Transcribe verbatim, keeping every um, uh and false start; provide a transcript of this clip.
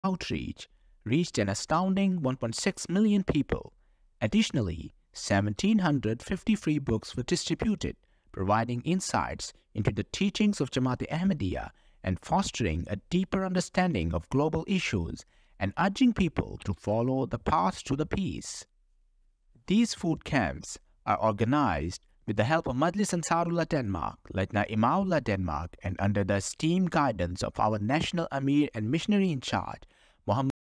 outreach reached an astounding one point six million people. Additionally, one thousand seven hundred fifty free books were distributed, providing insights into the teachings of Jamaat Ahmadiyya and fostering a deeper understanding of global issues and urging people to follow the path to the peace. These food camps are organized with the help of Majlis Ansarullah Denmark, Letna Imaullah Denmark, and under the esteemed guidance of our national Amir and missionary in charge, Muhammad